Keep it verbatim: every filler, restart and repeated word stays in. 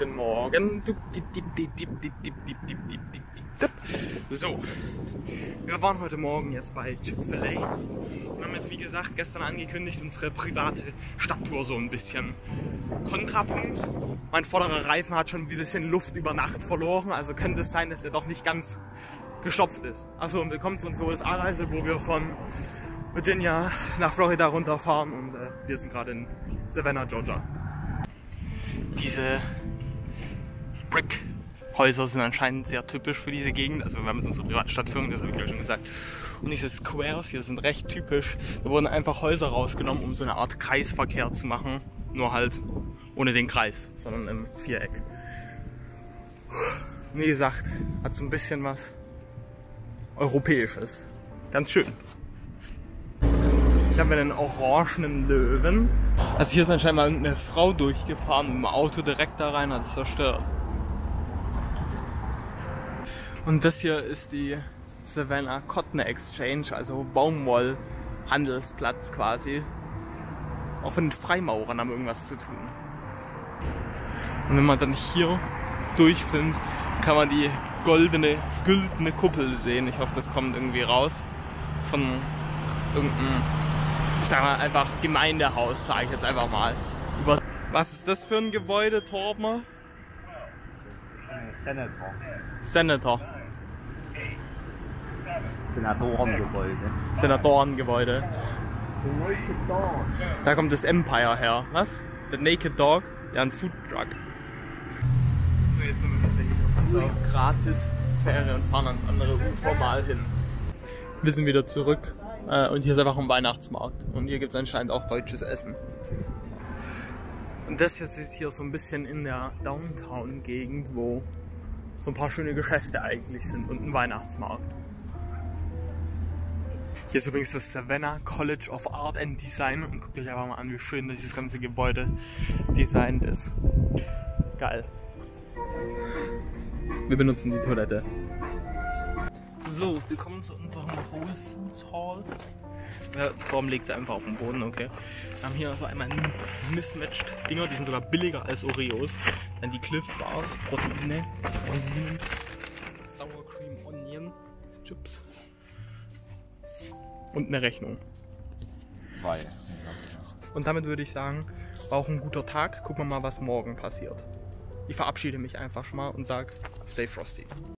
Guten Morgen. So, wir waren heute Morgen jetzt bei Chick-fil-A. Wir haben jetzt, wie gesagt, gestern angekündigt, unsere private Stadttour so ein bisschen. Kontrapunkt: mein vorderer Reifen hat schon ein bisschen Luft über Nacht verloren, also könnte es sein, dass er doch nicht ganz gestopft ist. Also willkommen zu unserer U S A-Reise, wo wir von Virginia nach Florida runterfahren und äh, wir sind gerade in Savannah, Georgia. Diese Brick-Häuser sind anscheinend sehr typisch für diese Gegend. Also wir haben jetzt unsere private Stadtführung, das habe ich ja schon gesagt. Und diese Squares hier sind recht typisch. Da wurden einfach Häuser rausgenommen, um so eine Art Kreisverkehr zu machen. Nur halt ohne den Kreis, sondern im Viereck. Wie gesagt, hat so ein bisschen was Europäisches. Ganz schön. Ich habe einen orangenen Löwen. Also hier ist anscheinend mal eine Frau durchgefahren mit dem Auto direkt da rein, hat es zerstört. Und das hier ist die Savannah Cotton Exchange, also Baumwollhandelsplatz quasi. Auch von den Freimaurern haben irgendwas zu tun. Und wenn man dann hier durchfilmt, kann man die goldene, güldene Kuppel sehen. Ich hoffe, das kommt irgendwie raus. Von irgendeinem, ich sag mal, einfach Gemeindehaus, sage ich jetzt einfach mal. Über Was ist das für ein Gebäude, Torben? Senator. Senator. Senatorengebäude. Senatorengebäude. Da kommt das Empire her. Was? The Naked Dog? Ja, ein Food Truck. So, jetzt sind wir tatsächlich auf dieser Gratis-Fähre und fahren ans andere Ufer mal hin. Wir sind wieder zurück äh, und hier ist einfach ein Weihnachtsmarkt. Und hier gibt es anscheinend auch deutsches Essen. Und das jetzt ist hier so ein bisschen in der Downtown-Gegend, wo so ein paar schöne Geschäfte eigentlich sind und ein Weihnachtsmarkt. Hier ist übrigens das Savannah College of Art and Design und guckt euch einfach mal an, wie schön dieses ganze Gebäude designt ist. Geil. Wir benutzen die Toilette. So, willkommen zu unserem Whole Foods Hall. Ja, Torben legt sie einfach auf den Boden, okay. Wir haben hier so einmal Mismatched Dinger, die sind sogar billiger als Oreos. Dann die Cliff Bars, Proteine, Rosinen, Sour Cream Onion, Chips. Und eine Rechnung. Zwei. Und damit würde ich sagen, war auch ein guter Tag. Gucken wir mal, was morgen passiert. Ich verabschiede mich einfach schon mal und sage, stay frosty.